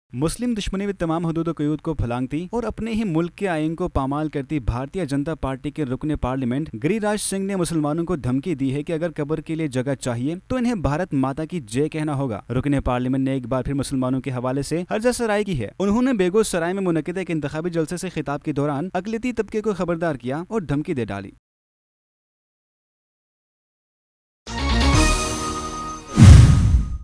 मुस्लिम दुश्मनी में तमाम हदूद क़यूद को फलांगती और अपने ही मुल्क के आईन को पामाल करती भारतीय जनता पार्टी के रुकने पार्लियामेंट गिरिराज सिंह ने मुसलमानों को धमकी दी है कि अगर कब्र के लिए जगह चाहिए तो इन्हें भारत माता की जय कहना होगा। रुकने पार्लियामेंट ने एक बार फिर मुसलमानों के हवाले से हर्जासराई की है। उन्होंने बेगूसराय में मुनक्किद एक इंतखाबी जलसे से खिताब के दौरान अक़लियती तबके को खबरदार किया और धमकी दे डाली।